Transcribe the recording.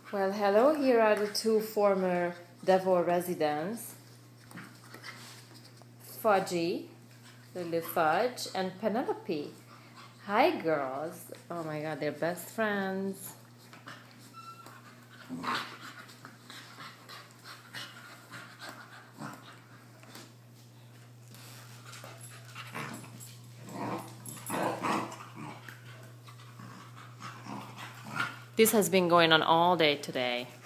Well, hello, here are the two former Devore residents, Fudgy, little Fudge, and Penelope. Hi, girls. Oh my god, they're best friends. This has been going on all day today.